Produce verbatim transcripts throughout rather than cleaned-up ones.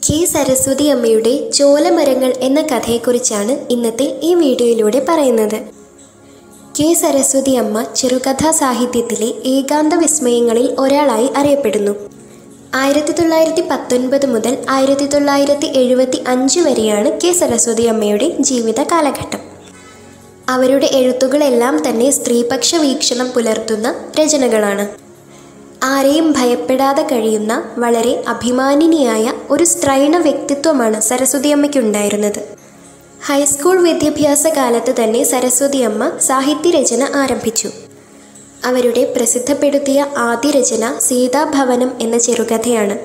K Saraswati അമ്മയുടെ ചോലമരങ്ങൾ എന്ന കഥയെക്കുറിച്ചാണ് ഇന്നത്തെ ഈ വീഡിയോയിലൂടെ പറയുന്നത്. കെ സരസ്വതി അമ്മ ചെറുകഥാ സാഹിത്യത്തിലെ ഏകാന്ത വിസ്മയങ്ങളിൽ ഒരാളായി അറിയപ്പെടുന്നു. ആയിരത്തി തൊള്ളായിരത്തി പത്തൊൻപത് മുതൽ ആയിരത്തി തൊള്ളായിരത്തി എഴുപത്തി അഞ്ച് വരെയാണ് കെ സരസ്വതി അമ്മയുടെ ജീവിത കാലഘട്ടം. അവരുടെ എഴുത്തുകളെല്ലാം തന്നെ സ്ത്രീപക്ഷ വീക്ഷണം പുലർത്തുന്ന രചനകളാണ്. ആരെയും ഭയപ്പെടാതെ കഴിയുന്ന വളരെ അഭിമാനിനിയായ ഒരു സ്ത്രൈണ വ്യക്തിത്വമാണ് സരസ്വതി അമ്മയ്ക്കുണ്ടായിരുന്നത്. ഹൈസ്കൂൾ വിദ്യാഭ്യാസ കാലത്ത് തന്നെ സരസ്വതി അമ്മ സാഹിത്യരചന ആരംഭിച്ചു. അവരുടെ പ്രസിദ്ധപ്പെടുത്തിയ ആദ്യ രചന സീതാഭവനം എന്ന ചെറുകഥയാണ്.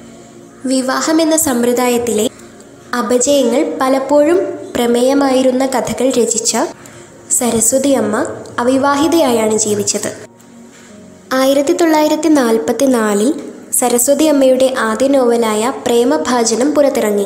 വിവാഹം എന്ന സമ്പ്രദായത്തിലെ അപജയങ്ങൾ പലപ്പോഴും പ്രമേയമായിരുന്ന കഥകൾ രചിച്ച സരസ്വതി അമ്മ അവിവാഹിതയായാണ് ജീവിച്ചത്. ആയിരത്തി തൊള്ളായിരത്തി നാൽപ്പത്തി നാലിൽ സരസ്വതി അമ്മയുടെ ആദ്യ നോവലായ പ്രേമഭാജനം പുറത്തിറങ്ങി.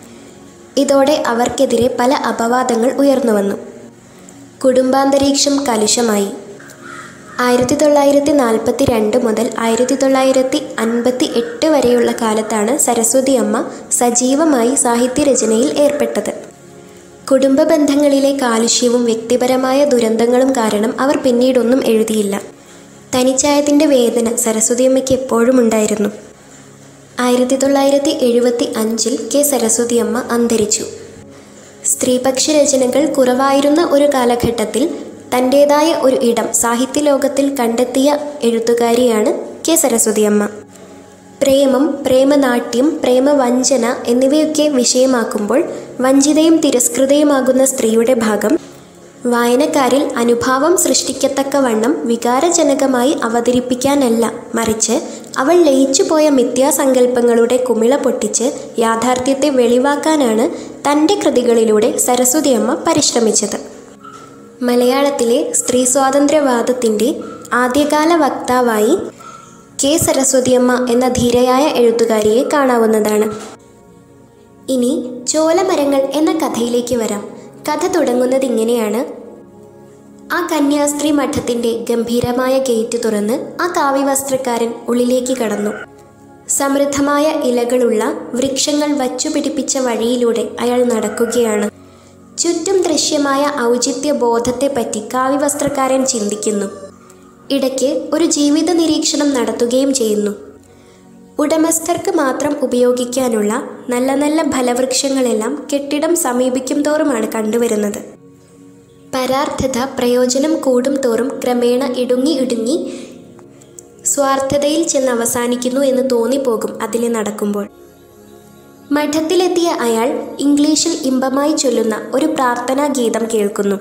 ഇതോടെ അവർക്കെതിരെ പല അപവാദങ്ങൾ ഉയർന്നു വന്നു. കുടുംബാന്തരീക്ഷം കലുഷമായി. ആയിരത്തി തൊള്ളായിരത്തി നാൽപ്പത്തി രണ്ട് മുതൽ ആയിരത്തി തൊള്ളായിരത്തി അൻപത്തി എട്ട് വരെയുള്ള കാലത്താണ് സരസ്വതി അമ്മ സജീവമായി സാഹിത്യരചനയിൽ ഏർപ്പെട്ടത്. കുടുംബ ബന്ധങ്ങളിലെ കാലുഷ്യവും വ്യക്തിപരമായ ദുരന്തങ്ങളും കാരണം അവർ പിന്നീടൊന്നും എഴുതിയില്ല. തനിച്ചായതിൻ്റെ വേദന സരസ്വതി അമ്മയ്ക്ക് എപ്പോഴും ഉണ്ടായിരുന്നു. ആയിരത്തി തൊള്ളായിരത്തി എഴുപത്തി അഞ്ചിൽ കെ സരസ്വതി അമ്മ അന്തരിച്ചു. സ്ത്രീപക്ഷ രചനകൾ കുറവായിരുന്ന ഒരു കാലഘട്ടത്തിൽ തൻ്റേതായ ഒരു ഇടം സാഹിത്യലോകത്തിൽ കണ്ടെത്തിയ എഴുത്തുകാരിയാണ് കെ സരസ്വതി അമ്മ. പ്രേമം, പ്രേമനാട്യം, പ്രേമവഞ്ചന എന്നിവയൊക്കെ വിഷയമാക്കുമ്പോൾ വഞ്ചിതയും തിരസ്കൃതയുമാകുന്ന സ്ത്രീയുടെ ഭാഗം വായനക്കാരിൽ അനുഭാവം സൃഷ്ടിക്കത്തക്കവണ്ണം വികാരജനകമായി അവതരിപ്പിക്കാനല്ല, മറിച്ച് അവൾ ലയിച്ചുപോയ മിഥ്യാസങ്കല്പങ്ങളുടെ കുമിള പൊട്ടിച്ച് യാഥാർത്ഥ്യത്തെ വെളിവാക്കാനാണ് തൻ്റെ കൃതികളിലൂടെ സരസ്വതി അമ്മ പരിശ്രമിച്ചത്. മലയാളത്തിലെ സ്ത്രീ സ്വാതന്ത്ര്യവാദത്തിൻ്റെ ആദ്യകാല വക്താവായി കെ സരസ്വതി അമ്മ എന്ന ധീരയായ എഴുത്തുകാരിയെ കാണാവുന്നതാണ്. ഇനി ചോലമരങ്ങൾ എന്ന കഥയിലേക്ക് വരാം. കഥ തുടങ്ങുന്നത് ഇങ്ങനെയാണ്. ആ കന്യാസ്ത്രീ മഠത്തിൻ്റെ ഗംഭീരമായ ഗേറ്റ് തുറന്ന് ആ കാവ്യവസ്ത്രക്കാരൻ ഉള്ളിലേക്ക് കടന്നു. സമൃദ്ധമായ ഇലകളുള്ള വൃക്ഷങ്ങൾ വച്ചുപിടിപ്പിച്ച വഴിയിലൂടെ അയാൾ നടക്കുകയാണ്. ചുറ്റും ദൃശ്യമായ ഔചിത്യ ബോധത്തെപ്പറ്റി കാവ്യവസ്ത്രക്കാരൻ ചിന്തിക്കുന്നു. ഇടയ്ക്ക് ഒരു ജീവിത നിരീക്ഷണം നടത്തുകയും ചെയ്യുന്നു. ഉടമസ്ഥർക്ക് മാത്രം ഉപയോഗിക്കാനുള്ള നല്ല നല്ല ഫലവൃക്ഷങ്ങളെല്ലാം കെട്ടിടം സമീപിക്കും തോറുമാണ് കണ്ടുവരുന്നത്. പരാർത്ഥത പ്രയോജനം കൂടും തോറും ക്രമേണ ഇടുങ്ങി ഇടുങ്ങി സ്വാർത്ഥതയിൽ ചെന്ന് അവസാനിക്കുന്നു എന്ന് തോന്നിപ്പോകും അതിലെ നടക്കുമ്പോൾ. മഠത്തിലെത്തിയ അയാൾ ഇംഗ്ലീഷിൽ ഇമ്പമായി ചൊല്ലുന്ന ഒരു പ്രാർത്ഥനാ ഗീതം കേൾക്കുന്നു.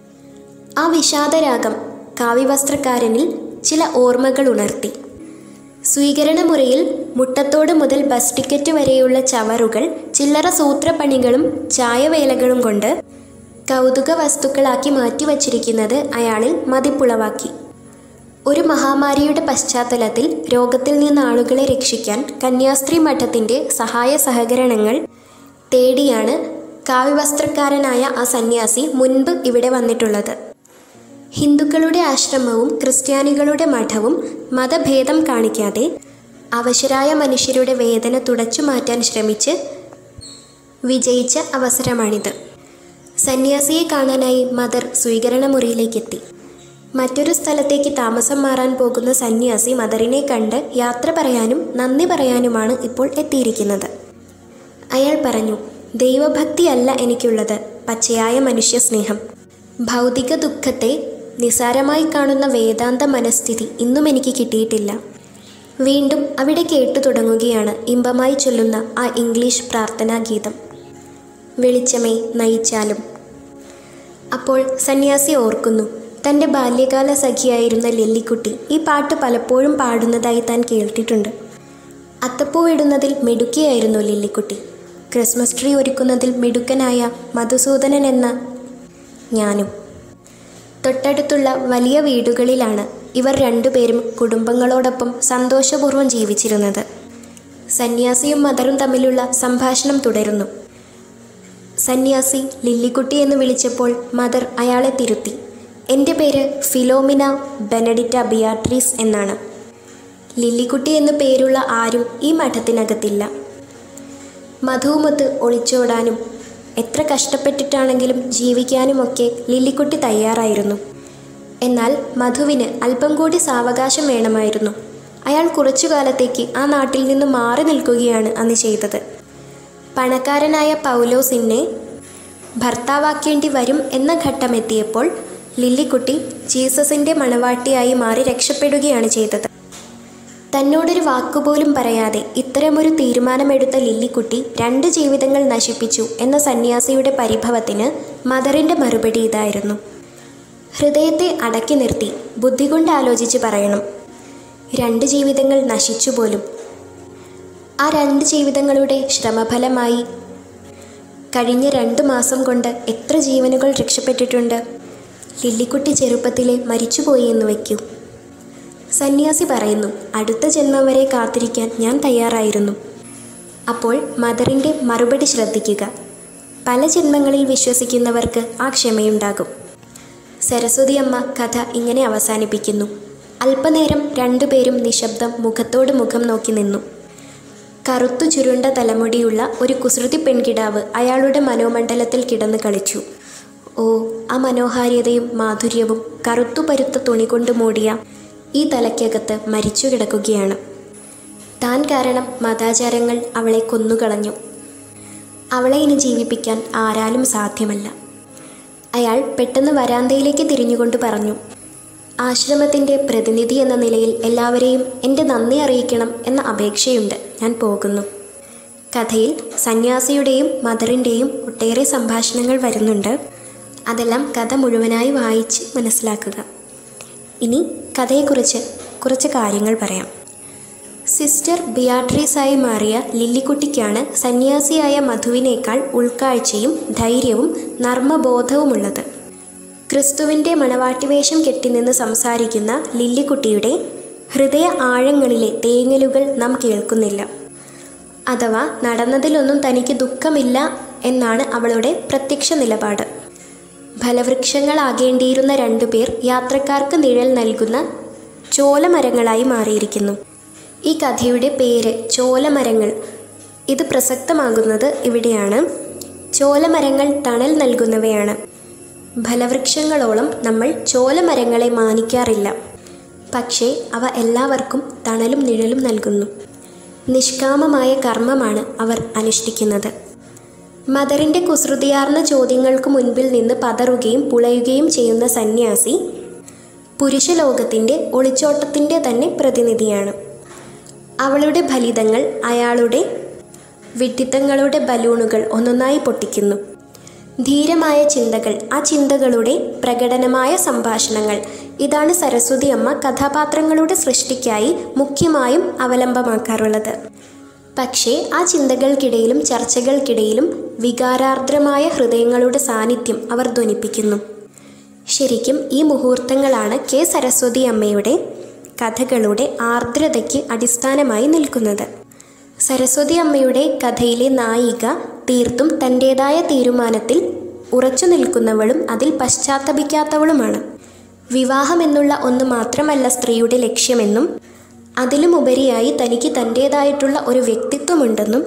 ആ വിഷാദരാഗം കാവ്യവസ്ത്രക്കാരനിൽ ചില ഓർമ്മകൾ ഉണർത്തി. സ്വീകരണമുറിയിൽ മുട്ടത്തോട് മുതൽ ബസ് ടിക്കറ്റ് വരെയുള്ള ചവറുകൾ ചില്ലറ സൂത്രപ്പണികളും ചായവേലകളും കൊണ്ട് കൗതുക വസ്തുക്കളാക്കി മാറ്റിവച്ചിരിക്കുന്നത് അയാളിൽ മതിപ്പുളവാക്കി. ഒരു മഹാമാരിയുടെ പശ്ചാത്തലത്തിൽ രോഗത്തിൽ നിന്ന് ആളുകളെ രക്ഷിക്കാൻ കന്യാസ്ത്രീ മഠത്തിൻ്റെ സഹായ സഹകരണങ്ങൾ തേടിയാണ് കാവ്യവസ്ത്രക്കാരനായ ആ സന്യാസി മുൻപ് ഇവിടെ വന്നിട്ടുള്ളത്. ഹിന്ദുക്കളുടെ ആശ്രമവും ക്രിസ്ത്യാനികളുടെ മഠവും മതഭേദം കാണിക്കാതെ അവശരായ മനുഷ്യരുടെ വേദന തുടച്ചു മാറ്റാൻ ശ്രമിച്ച് വിജയിച്ച അവസരമാണിത്. സന്യാസിയെ കാണാനായി മദർ സ്വീകരണ മുറിയിലേക്കെത്തി. മറ്റൊരു സ്ഥലത്തേക്ക് താമസം മാറാൻ പോകുന്ന സന്യാസി മദറിനെ കണ്ട് യാത്ര പറയാനും നന്ദി പറയാനുമാണ് ഇപ്പോൾ എത്തിയിരിക്കുന്നത്. അയാൾ പറഞ്ഞു, ദൈവഭക്തിയല്ല എനിക്കുള്ളത്, പച്ചയായ മനുഷ്യസ്നേഹം. ഭൗതിക ദുഃഖത്തെ നിസാരമായി കാണുന്ന വേദാന്ത മനസ്ഥിതി ഇന്നും എനിക്ക് കിട്ടിയിട്ടില്ല. വീണ്ടും അവിടെ കേട്ടു തുടങ്ങുകയാണ് ഇമ്പമായി ചൊല്ലുന്ന ആ ഇംഗ്ലീഷ് പ്രാർത്ഥനാ ഗീതം. വെളിച്ചമേ നയിച്ചാലും. അപ്പോൾ സന്യാസി ഓർക്കുന്നു, തൻ്റെ ബാല്യകാല സഖിയായിരുന്ന ലില്ലിക്കുട്ടി ഈ പാട്ട് പലപ്പോഴും പാടുന്നതായി താൻ കേട്ടിട്ടുണ്ട്. അത്തപ്പൂ ഇടുന്നതിൽ മിടുക്കിയായിരുന്നു ലില്ലിക്കുട്ടി. ക്രിസ്മസ് ട്രീ ഒരുക്കുന്നതിൽ മിടുക്കനായ മധുസൂദനൻ എന്ന ഞാനും. തൊട്ടടുത്തുള്ള വലിയ വീടുകളിലാണ് ഇവർ രണ്ടുപേരും കുടുംബങ്ങളോടൊപ്പം സന്തോഷപൂർവ്വം ജീവിച്ചിരുന്നത്. സന്യാസിയും മദറും തമ്മിലുള്ള സംഭാഷണം തുടരുന്നു. സന്യാസി ലില്ലിക്കുട്ടി എന്ന് വിളിച്ചപ്പോൾ മദർ അയാളെ തിരുത്തി. എൻ്റെ പേര് ഫിലോമിന ബെനഡിറ്റ ബിയാട്രീസ് എന്നാണ്. ലില്ലിക്കുട്ടി എന്നു പേരുള്ള ആരും ഈ മഠത്തിനകത്തില്ല. മധുവുമൊത്ത് ഒളിച്ചോടാനും എത്ര കഷ്ടപ്പെട്ടിട്ടാണെങ്കിലും ജീവിക്കാനുമൊക്കെ ലില്ലിക്കുട്ടി തയ്യാറായിരുന്നു. എന്നാൽ മധുവിന് അല്പം കൂടി സാവകാശം വേണമായിരുന്നു. അയാൾ കുറച്ചു കാലത്തേക്ക് ആ നാട്ടിൽ നിന്ന് മാറി നിൽക്കുകയാണ് അന്ന് ചെയ്തത്. പണക്കാരനായ പൗലോസിനെ ഭർത്താവാക്കേണ്ടി വരും എന്ന ഘട്ടമെത്തിയപ്പോൾ ലില്ലിക്കുട്ടി ജീസസിൻ്റെ മണവാട്ടിയായി മാറി രക്ഷപ്പെടുകയാണ് ചെയ്തത്. തന്നോടൊരു വാക്കുപോലും പറയാതെ ഇത്തരമൊരു തീരുമാനമെടുത്ത ലില്ലിക്കുട്ടി രണ്ട് ജീവിതങ്ങൾ നശിപ്പിച്ചു എന്ന സന്യാസിയുടെ പരിഭവത്തിന് മദറിൻ്റെ മറുപടി ഇതായിരുന്നു: ഹൃദയത്തെ അടക്കി നിർത്തി ബുദ്ധി കൊണ്ട് ആലോചിച്ച് പറയണം. രണ്ട് ജീവിതങ്ങൾ നശിച്ചു പോലും. ആ രണ്ട് ജീവിതങ്ങളുടെ ശ്രമഫലമായി കഴിഞ്ഞ രണ്ടു മാസം കൊണ്ട് എത്ര ജീവനുകൾ രക്ഷപ്പെട്ടിട്ടുണ്ട്. ലില്ലിക്കുട്ടി ചെറുപ്പത്തിലെ മരിച്ചുപോയി എന്ന് വയ്ക്കൂ. സന്യാസി പറയുന്നു, അടുത്ത ജന്മം വരെ കാത്തിരിക്കാൻ ഞാൻ തയ്യാറായിരുന്നു. അപ്പോൾ മദറിൻ്റെ മറുപടി ശ്രദ്ധിക്കുക. പല ജന്മങ്ങളിൽ വിശ്വസിക്കുന്നവർക്ക് ആ ക്ഷമയുണ്ടാകും. സരസ്വതി അമ്മ കഥ ഇങ്ങനെ അവസാനിപ്പിക്കുന്നു. അല്പനേരം രണ്ടുപേരും നിശബ്ദം മുഖത്തോട് മുഖം നോക്കി നിന്നു. കറുത്തു ചുരുണ്ട തലമുടിയുള്ള ഒരു കുസൃതി പെൺകിടാവ് അയാളുടെ മനോമണ്ഡലത്തിൽ കിടന്ന് കളിച്ചു. ഓ, ആ മനോഹാരിതയും മാധുര്യവും കറുത്തു പരുത്ത തുണി കൊണ്ട് മൂടിയ ഈ തലയ്ക്കകത്ത് മരിച്ചു കിടക്കുകയാണ്. താൻ കാരണം മതാചാരങ്ങൾ അവളെ കൊന്നുകളഞ്ഞു. അവളെ ഇനി ജീവിപ്പിക്കാൻ ആരാലും സാധ്യമല്ല. അയാൾ പെട്ടെന്ന് വരാന്തയിലേക്ക് തിരിഞ്ഞുകൊണ്ട് പറഞ്ഞു, ആശ്രമത്തിൻ്റെ പ്രതിനിധി എന്ന നിലയിൽ എല്ലാവരെയും എൻ്റെ നന്ദി അറിയിക്കണം എന്ന അപേക്ഷയുണ്ട്. ഞാൻ പോകുന്നു. കഥയിൽ സന്യാസിയുടെയും മദറിൻ്റെയും ഒട്ടേറെ സംഭാഷണങ്ങൾ വരുന്നുണ്ട്. അതെല്ലാം കഥ മുഴുവനായി വായിച്ച് മനസ്സിലാക്കുക. ഇനി കഥയെക്കുറിച്ച് കുറച്ച് കാര്യങ്ങൾ പറയാം. സിസ്റ്റർ ബിയാട്രീസായി മാറിയ ലില്ലിക്കുട്ടിക്കാണ് സന്യാസിയായ മധുവിനേക്കാൾ ഉൾക്കാഴ്ചയും ധൈര്യവും നർമ്മബോധവുമുള്ളത്. ക്രിസ്തുവിൻ്റെ മണവാട്ടിവേഷം കെട്ടിനിന്ന് സംസാരിക്കുന്ന ലില്ലിക്കുട്ടിയുടെ ഹൃദയ ആഴങ്ങളിലെ തേങ്ങലുകൾ നാം കേൾക്കുന്നില്ല. അഥവാ നടന്നതിലൊന്നും തനിക്ക് ദുഃഖമില്ല എന്നാണ് അവളുടെ പ്രത്യക്ഷ നിലപാട്. ഫലവൃക്ഷങ്ങളാകേണ്ടിയിരുന്ന രണ്ടുപേർ യാത്രക്കാർക്ക് നിഴൽ നൽകുന്ന ചോലമരങ്ങളായി മാറിയിരിക്കുന്നു. ഈ കഥയുടെ പേര് ചോലമരങ്ങൾ. ഇത് പ്രസക്തമാകുന്നത് ഇവിടെയാണ്. ചോലമരങ്ങൾ തണൽ നൽകുന്നവയാണ്. ഫലവൃക്ഷങ്ങളോളം നമ്മൾ ചോലമരങ്ങളെ മാനിക്കാറില്ല. പക്ഷേ അവ എല്ലാവർക്കും തണലും നിഴലും നൽകുന്നു. നിഷ്കാമമായ കർമ്മമാണ് അവർ അനുഷ്ഠിക്കുന്നത്. മദറിൻ്റെ കുസൃതിയാർന്ന ചോദ്യങ്ങൾക്ക് മുൻപിൽ നിന്ന് പതറുകയും പുളയുകയും ചെയ്യുന്ന സന്യാസി പുരുഷലോകത്തിൻ്റെ ഒളിച്ചോട്ടത്തിൻ്റെ തന്നെ പ്രതിനിധിയാണ്. അവളുടെ ഫലിതങ്ങൾ അയാളുടെ വിഡ്ഢിത്തങ്ങളുടെ ബലൂണുകൾ ഒന്നൊന്നായി പൊട്ടിക്കുന്നു. ധീരമായ ചിന്തകൾ, ആ ചിന്തകളുടെ പ്രകടനമായ സംഭാഷണങ്ങൾ, ഇതാണ് സരസ്വതി അമ്മ കഥാപാത്രങ്ങളുടെ സൃഷ്ടിക്കായി മുഖ്യമായും അവലംബമാക്കാറുള്ളത്. പക്ഷേ ആ ചിന്തകൾക്കിടയിലും ചർച്ചകൾക്കിടയിലും വികാരാർദ്രമായ ഹൃദയങ്ങളുടെ സാന്നിധ്യം അവർ ധ്വനിപ്പിക്കുന്നു. ശരിക്കും ഈ മുഹൂർത്തങ്ങളാണ് കെ സരസ്വതി അമ്മയുടെ കഥകളുടെ ആർദ്രതയ്ക്ക് അടിസ്ഥാനമായി നിൽക്കുന്നത്. സരസ്വതി അമ്മയുടെ കഥയിലെ നായിക തീർത്തും തൻ്റേതായ തീരുമാനത്തിൽ ഉറച്ചു നിൽക്കുന്നവളും അതിൽ പശ്ചാത്തപിക്കാത്തവളുമാണ്. വിവാഹമെന്നുള്ള ഒന്ന് മാത്രമല്ല സ്ത്രീയുടെ ലക്ഷ്യമെന്നും അതിലുമുപരിയായി തനിക്ക് തൻ്റേതായിട്ടുള്ള ഒരു വ്യക്തിത്വമുണ്ടെന്നും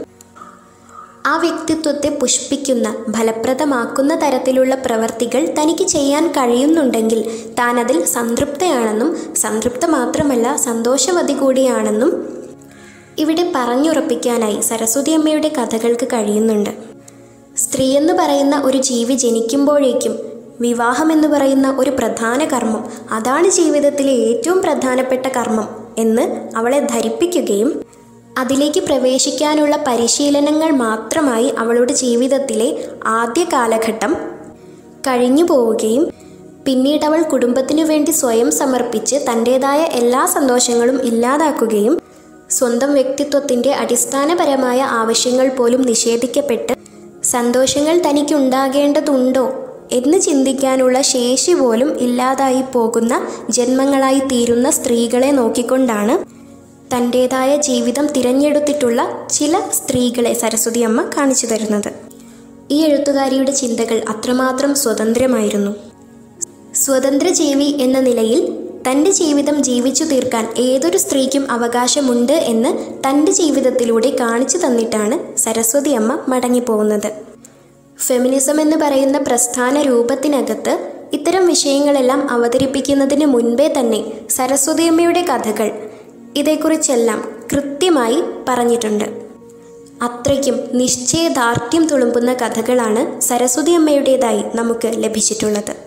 ആ വ്യക്തിത്വത്തെ പുഷ്പിക്കുന്ന ഫലപ്രദമാക്കുന്ന തരത്തിലുള്ള പ്രവർത്തികൾ തനിക്ക് ചെയ്യാൻ കഴിയുന്നുണ്ടെങ്കിൽ താൻ അതിൽ സംതൃപ്തയാണെന്നും സംതൃപ്ത മാത്രമല്ല സന്തോഷവതി കൂടിയാണെന്നും ഇവിടെ പറഞ്ഞുറപ്പിക്കാനായി സരസ്വതി അമ്മയുടെ കഥകൾക്ക് കഴിയുന്നുണ്ട്. സ്ത്രീയെന്ന് പറയുന്ന ഒരു ജീവി ജനിക്കുമ്പോഴേക്കും വിവാഹമെന്ന് പറയുന്ന ഒരു പ്രധാന കർമ്മം, അതാണ് ജീവിതത്തിലെ ഏറ്റവും പ്രധാനപ്പെട്ട കർമ്മം എന്ന് അവളെ ധരിപ്പിക്കുകയും അതിലേക്ക് പ്രവേശിക്കാനുള്ള പരിശീലനങ്ങൾ മാത്രമായി അവളുടെ ജീവിതത്തിലെ ആദ്യ കാലഘട്ടം കഴിഞ്ഞു പോവുകയും പിന്നീട് അവൾ കുടുംബത്തിനു വേണ്ടി സ്വയം സമർപ്പിച്ച് തൻ്റേതായ എല്ലാ സന്തോഷങ്ങളും ഇല്ലാതാക്കുകയും സ്വന്തം വ്യക്തിത്വത്തിൻ്റെ അടിസ്ഥാനപരമായ ആവശ്യങ്ങൾ പോലും നിഷേധിക്കപ്പെട്ട് സന്തോഷങ്ങൾ തനിക്കുണ്ടാകേണ്ടതുണ്ടോ എന്ന് ചിന്തിക്കാനുള്ള ശേഷി പോലും ഇല്ലാതായി പോകുന്ന ജന്മങ്ങളായി തീരുന്ന സ്ത്രീകളെ നോക്കിക്കൊണ്ടാണ് തൻ്റേതായ ജീവിതം തിരഞ്ഞെടുത്തിട്ടുള്ള ചില സ്ത്രീകളെ സരസ്വതി അമ്മ കാണിച്ചു തരുന്നത്. ഈ എഴുത്തുകാരിയുടെ ചിന്തകൾ അത്രമാത്രം സ്വതന്ത്രമായിരുന്നു. സ്വതന്ത്ര ജീവി എന്ന നിലയിൽ തൻ്റെ ജീവിതം ജീവിച്ചു തീർക്കാൻ ഏതൊരു സ്ത്രീക്കും അവകാശമുണ്ട് എന്ന് തൻ്റെ ജീവിതത്തിലൂടെ കാണിച്ചു തന്നിട്ടാണ് സരസ്വതി അമ്മ മടങ്ങിപ്പോകുന്നത്. ഫെമിനിസം എന്ന് പറയുന്ന പ്രസ്ഥാന രൂപത്തിനകത്ത് ഇത്തരം വിഷയങ്ങളെല്ലാം അവതരിപ്പിക്കുന്നതിന് മുൻപേ തന്നെ സരസ്വതി അമ്മയുടെ കഥകൾ ഇതേക്കുറിച്ചെല്ലാം കൃത്യമായി പറഞ്ഞിട്ടുണ്ട്. അത്രയ്ക്കും നിശ്ചയദാർഢ്യം തുളുമ്പുന്ന കഥകളാണ് സരസ്വതി അമ്മയുടേതായി നമുക്ക് ലഭിച്ചിട്ടുള്ളത്.